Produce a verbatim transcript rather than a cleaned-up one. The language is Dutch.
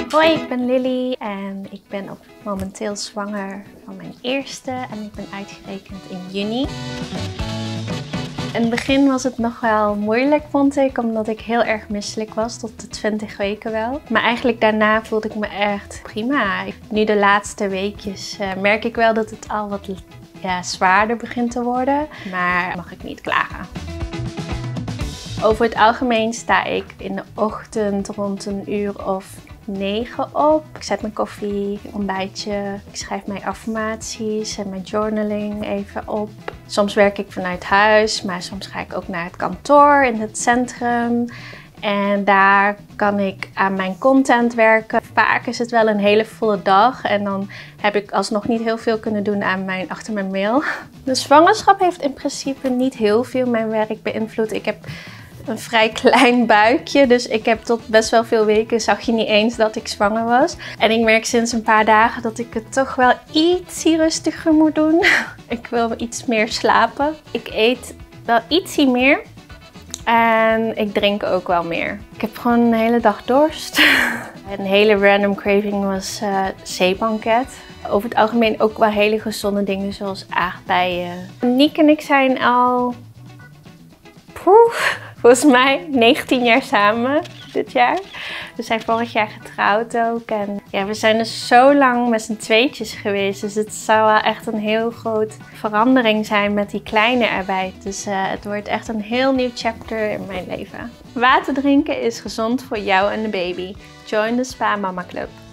Hoi, ik ben Lily en ik ben ook momenteel zwanger van mijn eerste en ik ben uitgerekend in juni. In het begin was het nog wel moeilijk, vond ik, omdat ik heel erg misselijk was, tot de twintig weken wel. Maar eigenlijk daarna voelde ik me echt prima. Nu de laatste weekjes uh, merk ik wel dat het al wat ja, zwaarder begint te worden, maar mag ik niet klagen. Over het algemeen sta ik in de ochtend rond een uur of negen op. Ik zet mijn koffie, ontbijtje, ik schrijf mijn affirmaties en mijn journaling even op. Soms werk ik vanuit huis, maar soms ga ik ook naar het kantoor in het centrum. En daar kan ik aan mijn content werken. Vaak is het wel een hele volle dag en dan heb ik alsnog niet heel veel kunnen doen aan mijn, achter mijn mail. De zwangerschap heeft in principe niet heel veel mijn werk beïnvloed. Ik heb een vrij klein buikje, dus ik heb tot best wel veel weken zag je niet eens dat ik zwanger was. En ik merk sinds een paar dagen dat ik het toch wel ietsie rustiger moet doen. Ik wil iets meer slapen. Ik eet wel ietsie meer en ik drink ook wel meer. Ik heb gewoon een hele dag dorst. Een hele random craving was uh, zeebanket. Over het algemeen ook wel hele gezonde dingen zoals aardbeien. Niek en ik zijn al Poeh, volgens mij negentien jaar samen dit jaar. We zijn vorig jaar getrouwd ook. En ja, we zijn dus zo lang met z'n tweetjes geweest. Dus het zou wel echt een heel groot verandering zijn met die kleine erbij. Dus uh, het wordt echt een heel nieuw chapter in mijn leven. Water drinken is gezond voor jou en de baby. Join de Spa Mama Club.